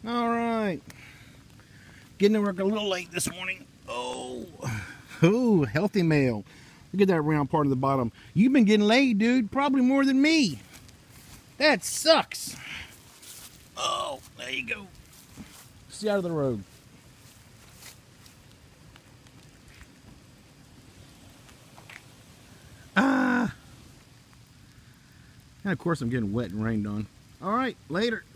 All right. Getting to work a little late this morning. Oh, healthy male. Look at that round part of the bottom. You've been getting laid, dude. Probably more than me. That sucks. Oh, there you go. Stay out of the road. And of course I'm getting wet and rained on. All right, later.